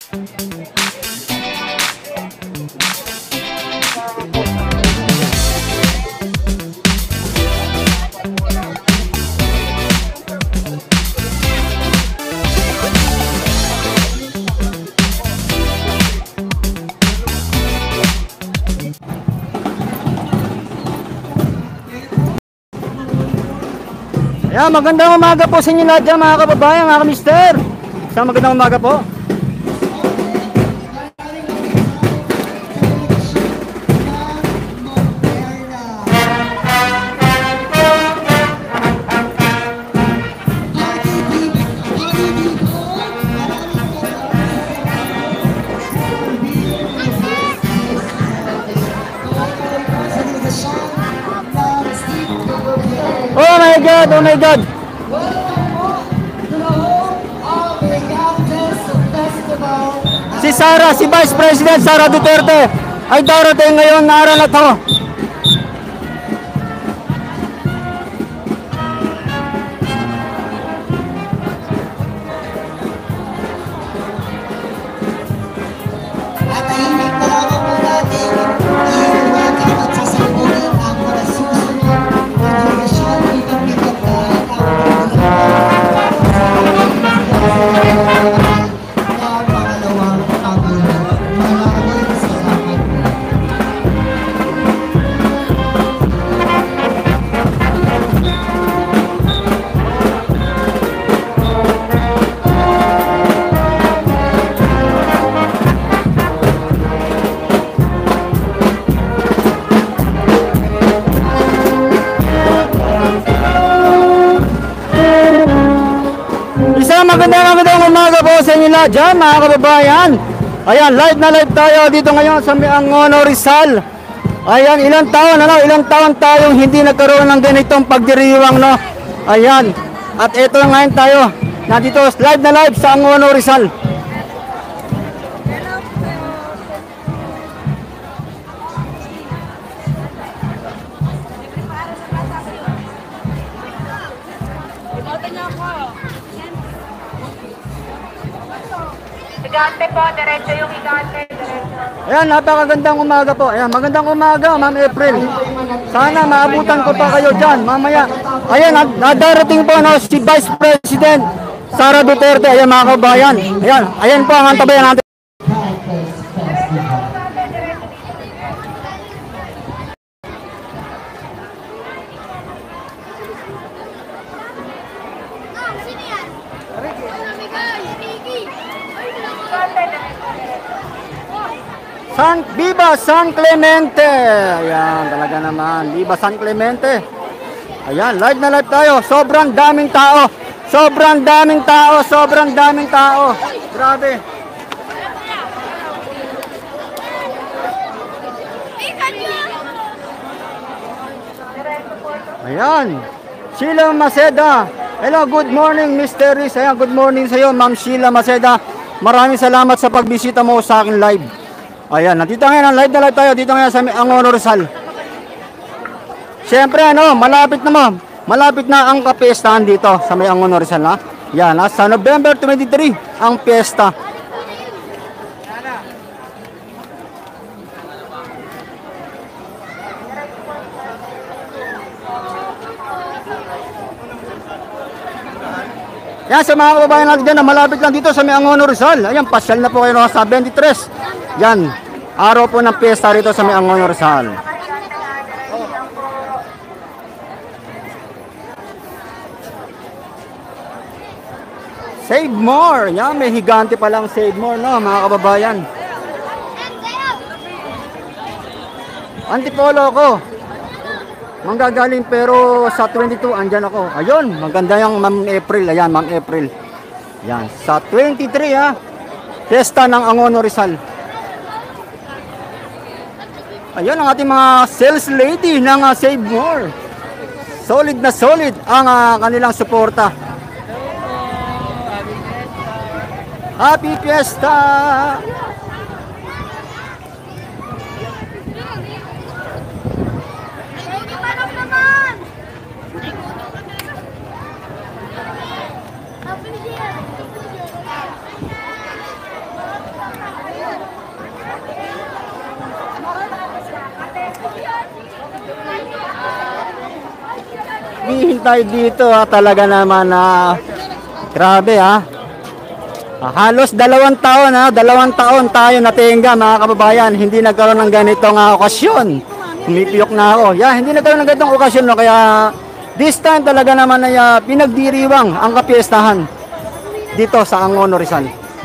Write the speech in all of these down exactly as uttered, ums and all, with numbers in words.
Ayan, magandang umaga po sa inyo lahat dyan mga kababayan, mga kamister. Isang magandang umaga po. Oh my God, oh my God. Si Sara, si Vice President Sara Duterte ay darating ngayon na araw na to. Magandang magandang umaga po sa inyo lahat dyan mga kababayan. Ayan, live na live tayo dito ngayon sa Angono, Rizal. Ayan, ilang taon, ano, ilang taon tayong hindi nagkaroon ng ganitong pagdiriwang, no? Ayan, at ito ngayon tayo, nandito live na live sa Angono, Rizal. Higante po, diretso yung higante, diretso. Ayan, napakagandang umaga po. Ayan, magandang umaga, Ma'am April. Sana maabutan ko pa kayo dyan, mamaya. Ayan, nadarating po, no, si Vice President Sara Duterte. Ayan, mga kabayan. Ayan, ayan po ang antabayan natin. San, Viva San Clemente. Ayan, talaga naman. Viva San Clemente. Ayan, live na live tayo. Sobrang daming tao. Sobrang daming tao. Sobrang daming tao. Grabe. Ayan. Sheila Maceda. Hello, good morning, Mister Riz. Ayan, good morning sa iyo, Ma'am Sheila Maceda. Maraming salamat sa pagbisita mo sa akin live. Ayan, nandito ngayon, live na live tayo dito ngayon sa Angono, Rizal. Siyempre, ano, malapit na mo. Malapit na ang kapiestahan dito sa may Angono, Rizal, ha? Yan, ha? Sa November twenty-three, ang piyesta. Yan, sa mga kababayan natin dyan na malapit lang dito sa may Angono, Rizal. Ayan, pasyal na po kayo sa twenty-three. Yan, araw po ng piyesta rito sa may Angono, Rizal. Save more. Yan, may higante pa lang save more, no, mga kababayan. Antipolo ko. Manggagaling pero sa twenty-two andyan ako. Ayun, maganda yung Ma'am April. Ayan, Ma'am April. Yan, sa twenty-three, ha. Fiesta ng Angono, Rizal. Ayun ang ating mga sales lady ng uh, Save More. Solid na solid ang uh, kanilang suporta. Happy Fiesta! naghihintay dito ha, talaga naman na grabe ha. Ah, halos dalawang taon ha, dalawang taon tayo natingga mga kababayan, hindi nagkaroon ng ganitong uh, okasyon. Humipiyok na ako. Yeah, hindi nagkaroon ng ganitong okasyon no, kaya this time talaga naman ay uh, pinagdiriwang ang kapiestahan dito sa Angono Rizal.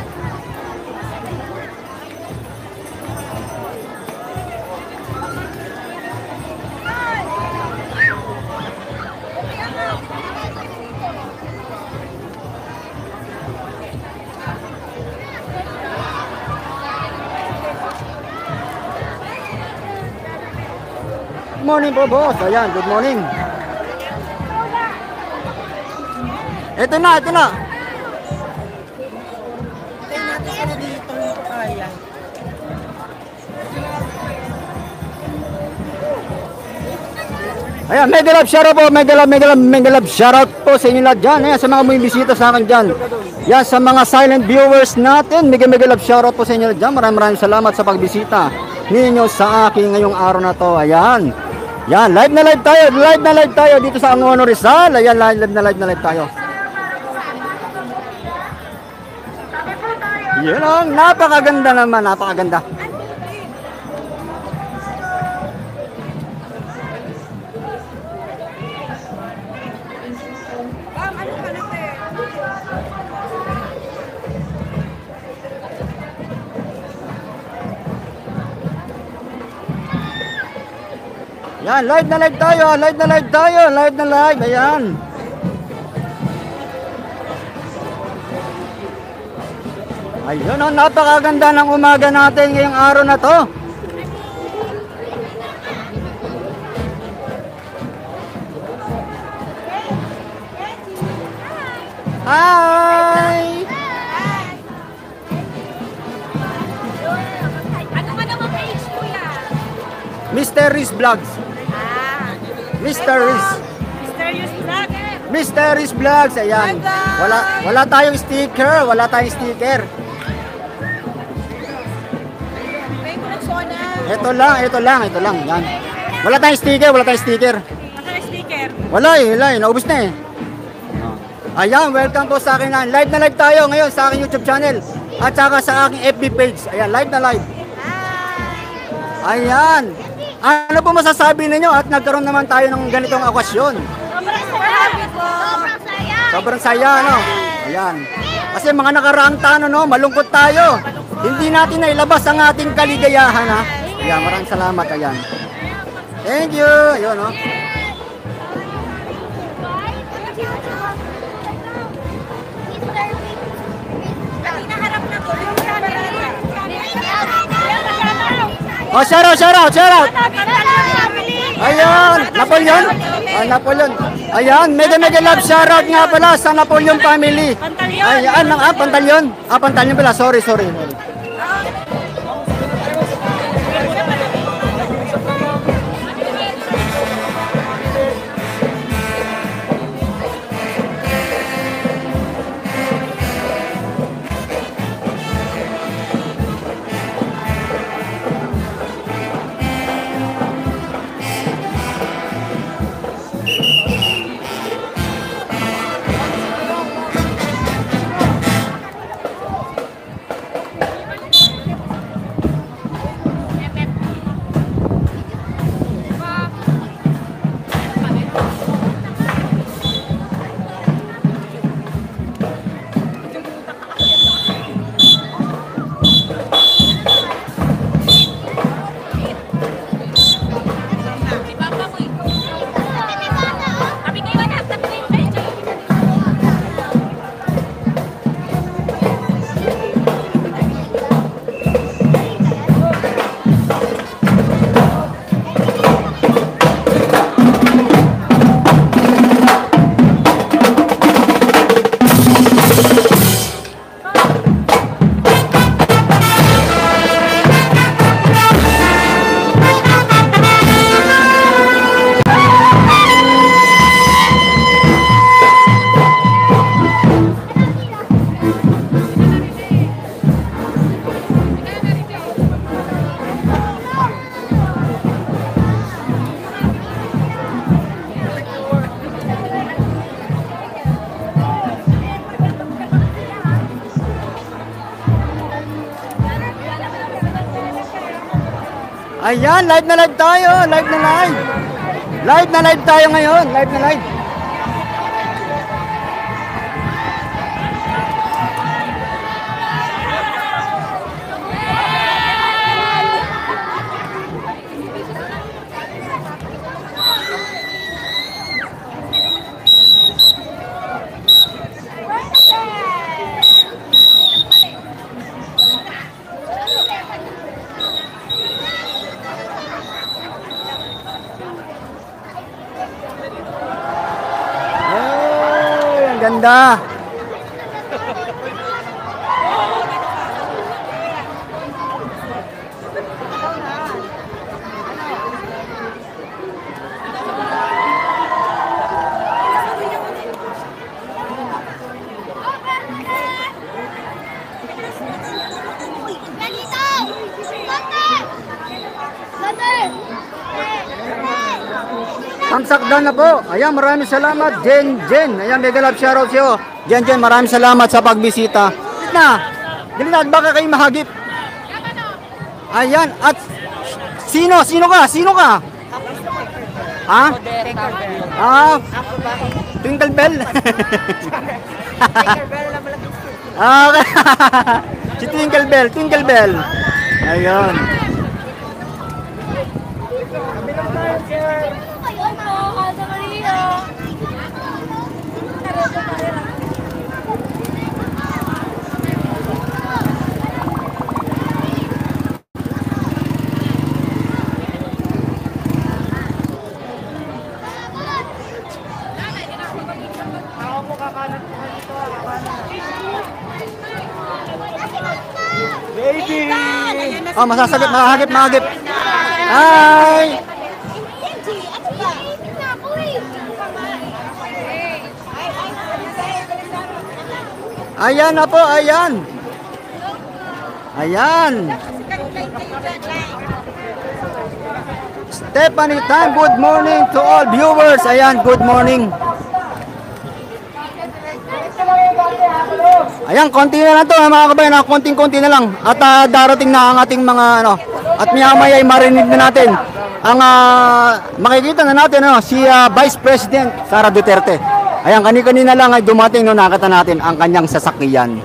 Good morning po, boss. Ayan, good morning. Ito na, ito na. Tayo natin sila dito yung kaya. Ayan, mega love shoutout po, mega love, mega love, mega love shoutout po sa inyo lahat dyan. Ayan, sa mga bumibisita sa akin dyan. Yan, sa mga silent viewers natin, mega mega love shoutout po sa inyo lahat dyan. Maraming maraming salamat sa pagbisita ninyo sa akin ngayong araw na to. Ayan. Yan, live na live tayo, live na live tayo dito sa Angono Rizal. Ayan, live, live na live na live tayo. Yan ang napakaganda naman, napakaganda. Yan, live na live tayo, live na live tayo, live na live, ayan. Ayun, oh, napakaganda ng umaga natin ngayong araw na to. Hi! Ano ka naman page, kuya? Mister Riz Vlogs. Ah, Mister Riz. Mysterious Vlog. Mister Riz Vlogs, ayan. Wala wala tayong sticker, wala tayong sticker. May kunaksona. Ito lang, ito lang, ito lang, yan. Wala tayong sticker, wala tayong sticker. Naka sticker. Wala eh, wala eh, naubos na eh. Ayan, welcome po sa akin na. Live na live tayo ngayon sa aking YouTube channel. At saka sa aking F B page. Ayan, live na live. Ayan. Ano po masasabi ninyo at nagkaroon naman tayo ng ganitong okasyon? Sobrang saya po. Sobrang saya. Sobrang saya, no? Ayan. Kasi mga nakaraang taon, no, malungkot tayo. Hindi natin nailabas ang ating kaligayahan, ha? Ayan, maraming salamat, ayan. Thank you. Ayun, no? Hinaharap na ko. Oh, shout out, shout out, shout out. Ayan, Napoleon. Ah, Napoleon. Ayan, mega mega love shout out nga pala sa Napoleon family. Ayan, ang ah, Pantalyon. Ah, Pantalyon pala. Sorry, sorry. Ayan, live na live tayo. Live na live. Live na live tayo ngayon. Live na live. Ay, ang ganda. Ganito! Butter! Butter! Tamsak down na po. Ayan, maraming salamat. Jen, Jen. Ayan, mega love shoutout sa'yo. Jen, Jen, maraming salamat sa pagbisita. Dili na. Dili na, at baka kayo mahagip. Ayan, at sino? Sino ka? Sino ka? Ha? Ah, Twinkle Bell. Ah, okay. Si Twinkle Bell, Twinkle Bell. Ayun. Ayun po, Ate Maria. Baby! Oh, masasagip, mahagip, mahagip. Hi! Ayan na po, ayan. Ayan. Stephanie Tan, good morning to all viewers. Ayan, good morning. Ayan, konti na lang to mga kabayan, konting-konti na lang. At ah, darating na ang ating mga ano, at maya-maya ay marinig na natin ang ah, makikita na natin ano, si ah, Vice President Sara Duterte. Ayan, kani-kanina lang ay dumating no, nakita natin ang kanyang sasakyan.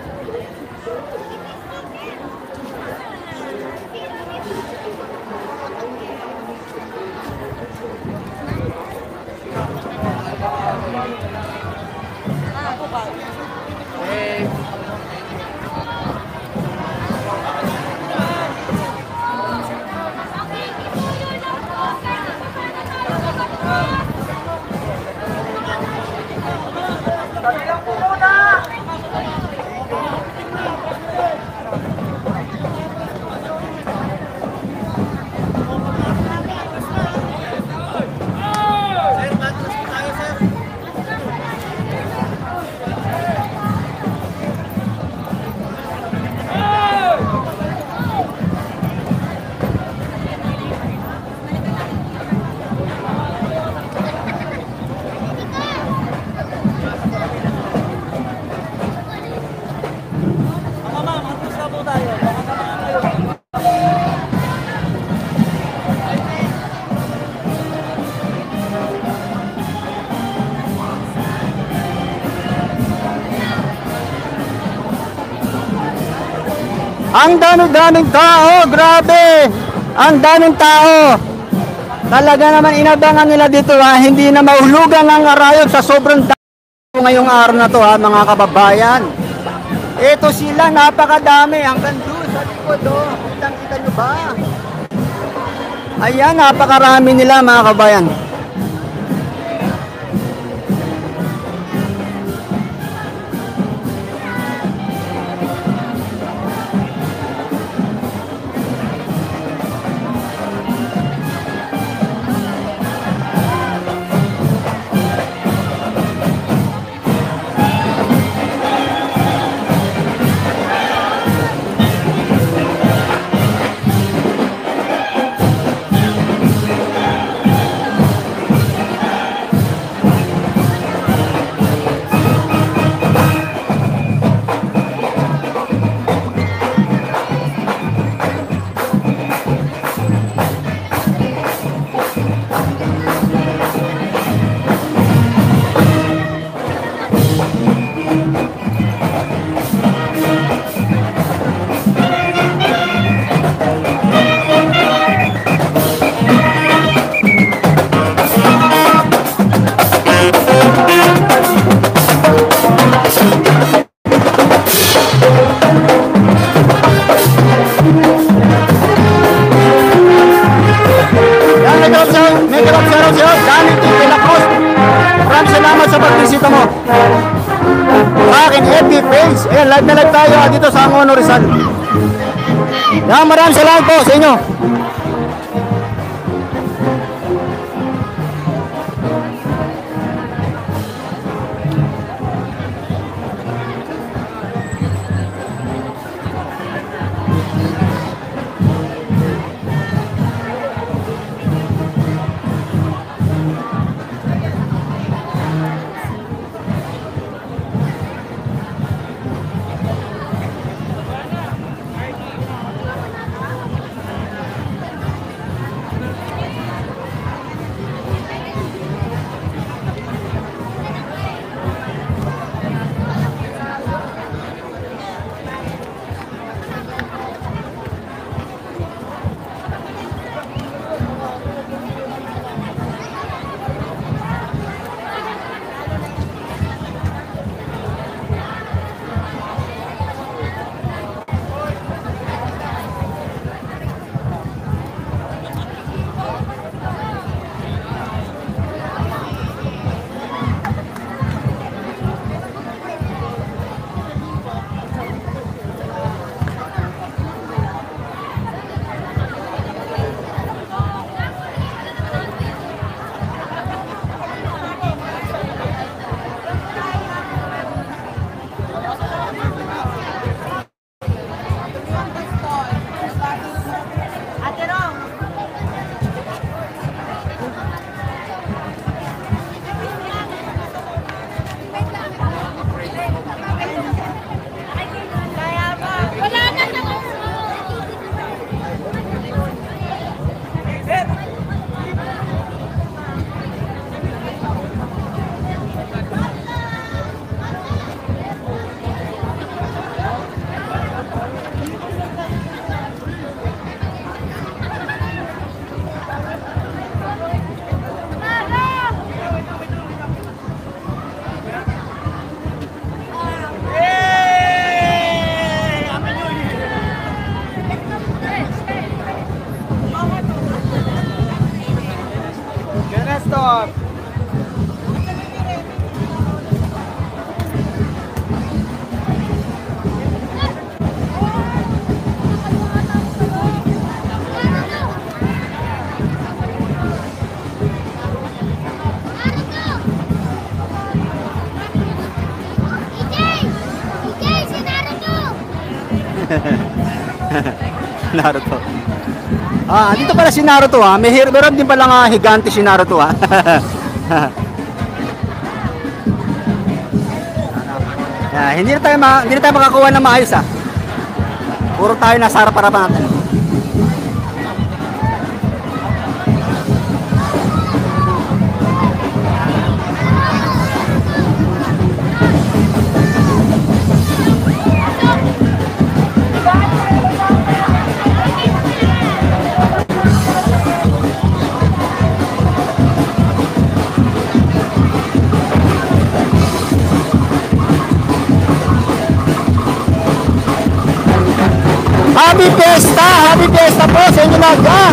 Ang dami-daming tao, grabe! Ang daming tao! Talaga naman inabangan nila dito ha, hindi na mahulugan ang arayot sa sobrang dami ngayong araw na to ha, mga kababayan. Ito sila, napakadami, hanggang doon sa likod oh. Kitang-kita nyo ba? Ayan, napakarami nila mga kababayan. Yan, maraming salamat po sa inyo. Wala na naman. Stop. Naruto. Ah, dito pala si Naruto ha. May hero, meron din pala nga higante si Naruto ha. Ah, hindi na tayo ma hindi na tayo makakuha ng maayos ha. Puro tayo nasa harap-harapan natin. Happy Fiesta! Happy Fiesta po sa inyo lahat dyan!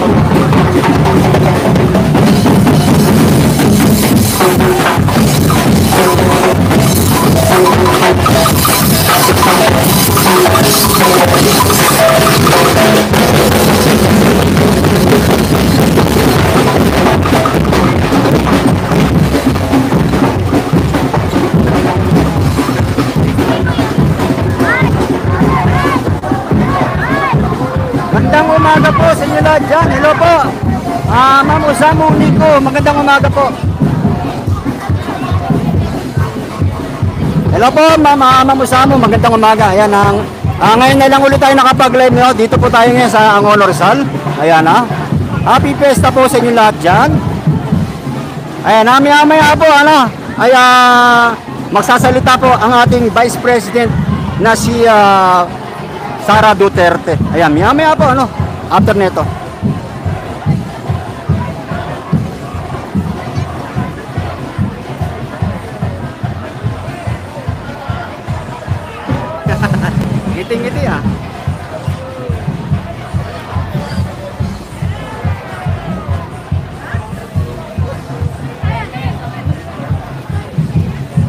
Magandang umaga po sa inyo lahat dyan. Hello po. Ah, Ma'am Osamu Nico, magandang umaga po. Hello po, Ma'am ah, Ma'am Osamu, magandang umaga. Ayan, ang, ah, ngayon na lang ulit tayo nakapag-live. No? Dito po tayo ngayon sa Angono Rizal. Ayan ha. Happy Fiesta po sa inyo lahat dyan. Ayan, maya-maya po, ano, ay ah, magsasalita po ang ating Vice President na si ah, Sara Duterte. Ayan, maya-maya po, ano, after neto. Ngiti-ngiti ah.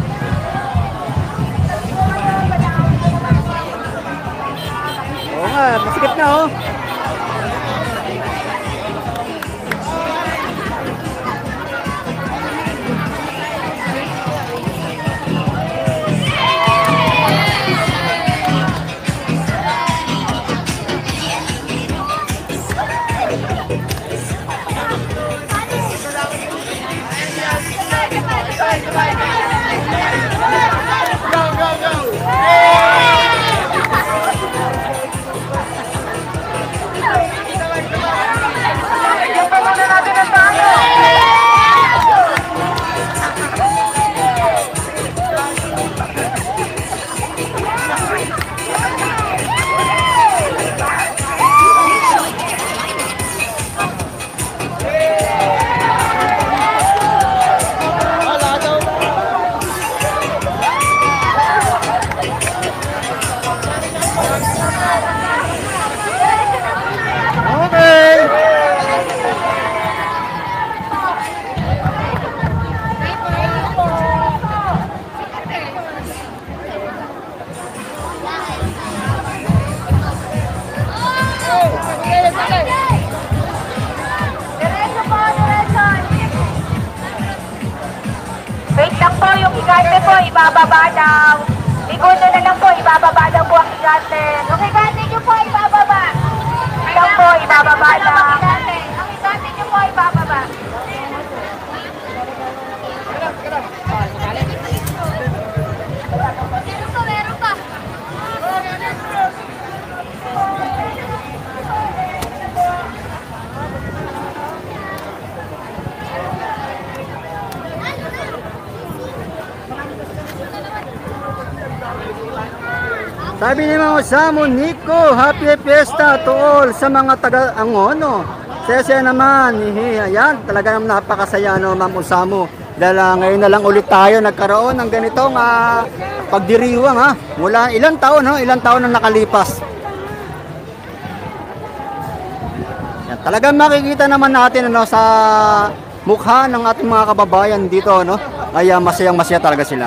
Oo nga masikip na oh. Wait lang po, yung higante po, ibababa daw. Segundo na lang po, ibababa daw po ang higante. Yung higante nyo po, ibababa. Wait lang po, ibababa daw. Ang higante nyo po, ibababa. Meron pa, meron pa. Sabi ni Mama Samo, Nico, happy fiesta to all sa mga taga-Angono. Sese naman, hihi, ayan, talaga naman napakasaya no, Ma'am Usamo. Dahil uh, ngayon na lang ulit tayo nagkaroon ng ganitong uh, pagdiriwang ha. Mula ilang taon, no? Ilang taon na nakalipas. Yan, talagang makikita naman natin ano, sa mukha ng ating mga kababayan dito, no? Ay uh, masayang masaya talaga sila.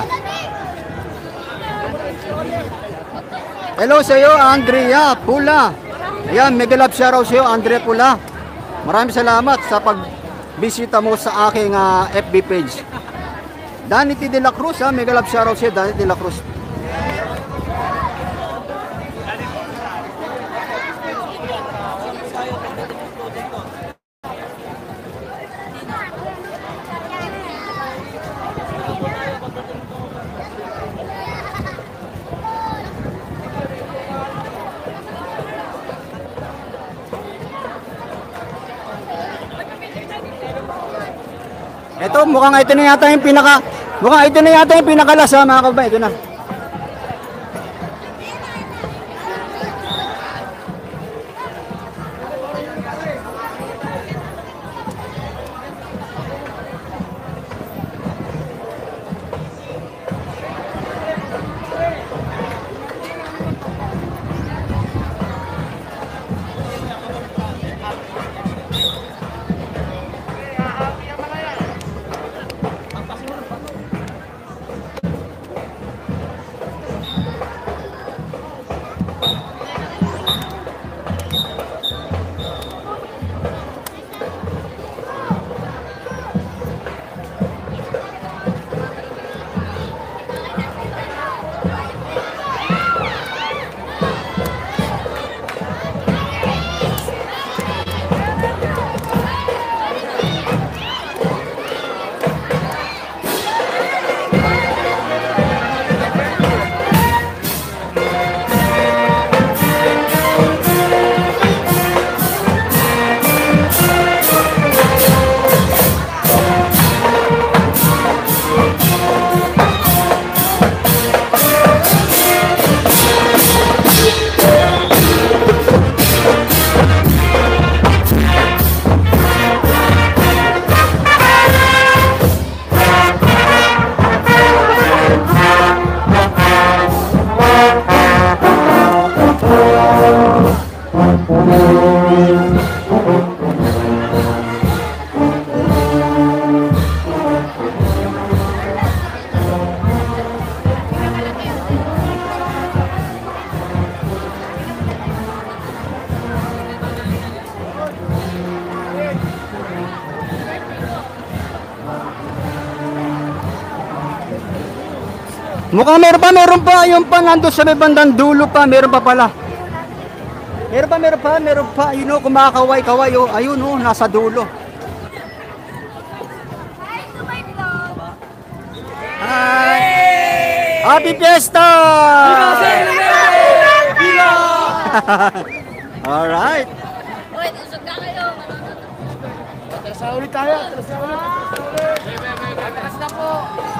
Hello sa iyo, Andrea Pula. Ayan, mega love shoutout sa iyo, Andrea Pula. Maraming salamat sa pagbisita mo sa aking uh, F B page. Danny T. De La Cruz, ha? Mega love shoutout sa iyo, Danny De La Cruz. Ito, mukhang ito na yata yung pinaka, mukhang ito na yata yung pinakalas ha, mga kababayan. Ito na. Mukhang meron pa, meron pa. Yung pa, nandun sa may bandang dulo pa. Meron pa pala. Meron pa, meron pa, meron pa. Ayun o, kumakaway-kaway o. Ayun o, nasa dulo. Hi! Happy Fiesta! Alright. Sa ulit tayo. Sa ulit. Atras na po.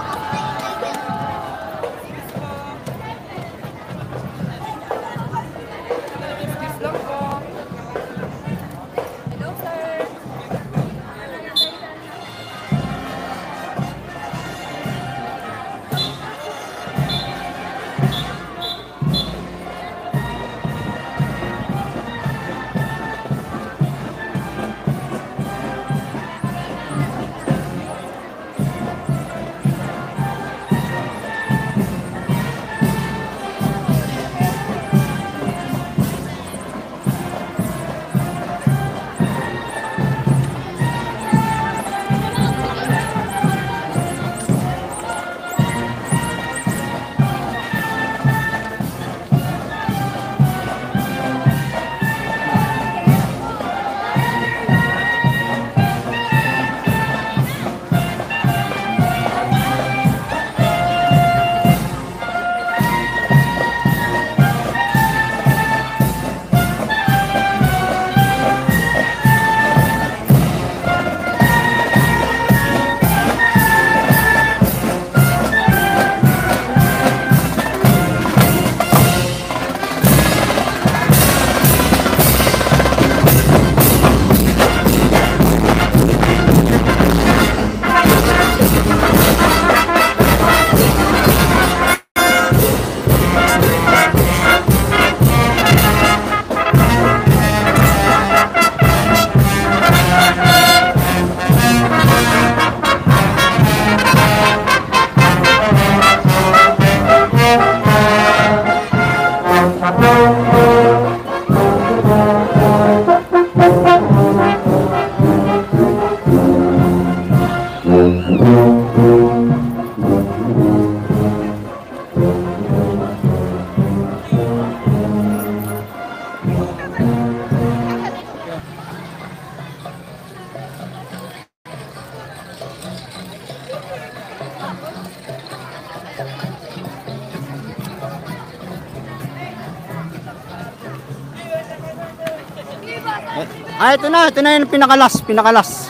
Ah, ito na, ito na yung pinakalas, pinakalas.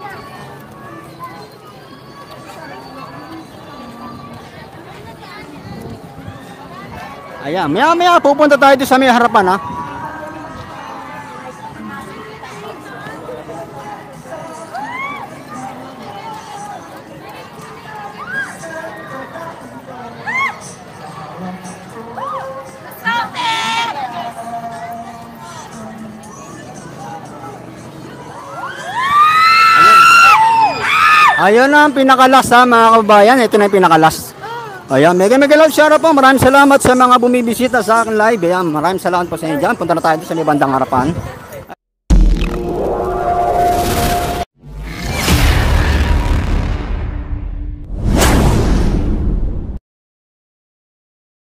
Ayan, maya maya pupunta tayo doon sa may harapan ha. Ayun na ang pinakalas ha mga kababayan. Ito na yung pinakalas. Ayan, mega mega love share po. Maraming salamat sa mga bumibisita sa akin live. Ayan, maraming salamat po sa inyo dyan. Punta na tayo sa may bandang harapan.